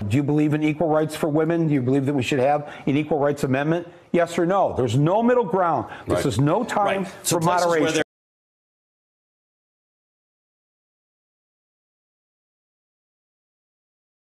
Do you believe in equal rights for women? Do you believe that we should have an equal rights amendment? Yes or no? There's no middle ground. This is no time for moderation.